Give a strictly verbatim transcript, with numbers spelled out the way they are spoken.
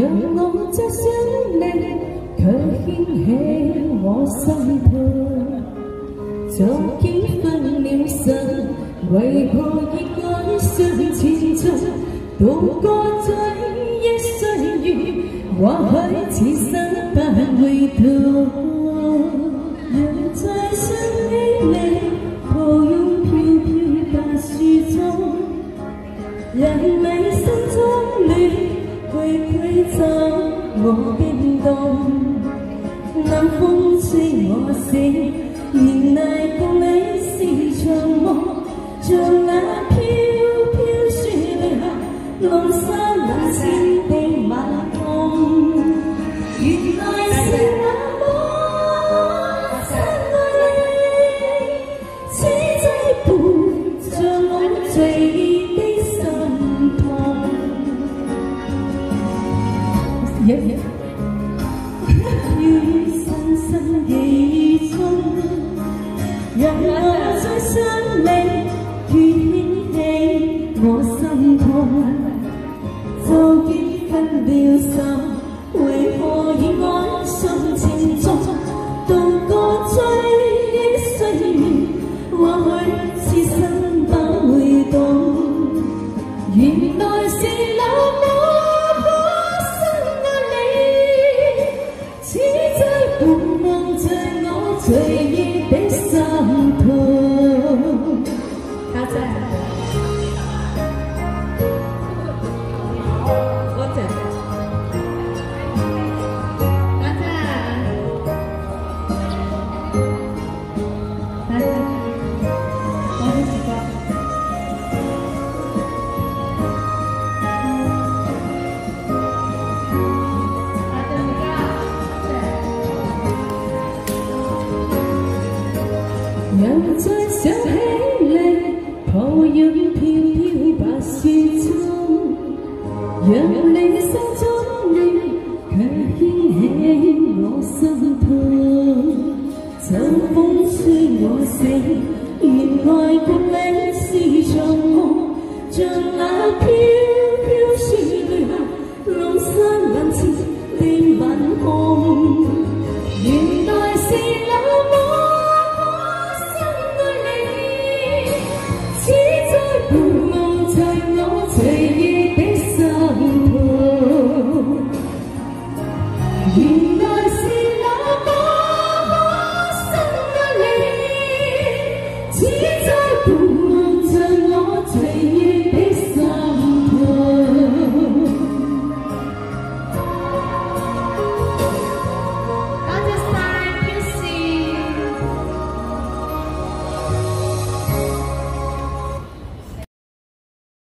讓我再想你，卻掀起我心痛。就幾分了神，為何熱愛上前進？度過追憶歲月，或許此生不會逃。人在想起你，抱擁飄飄大樹中，人美心中亂，會驅走我冰凍。冷風吹我醒，原來共你是場夢，像那飄飄雪下，浪沙那千的晚空。原來是那麼親愛你，此際伴着我醉意的心痛。於深深記憶中，讓我再想你，越牽起我心痛。就結分了手，為何熱愛上情重？度過追憶歲月，或許此生不會懂。原來是那麼可深愛你，此際伴望着我醉意的心痛。家姐，多謝。家姐，家姐，我好時光。人再想起你，抱擁飄飄白雪中，讓你心中亂，卻掀起我心痛。秋風吹我醒，原來共你是場夢，像那飄飄雪下，浪沙冷徹的晚空。原來是那麼伴望着我醉意的心痛。原來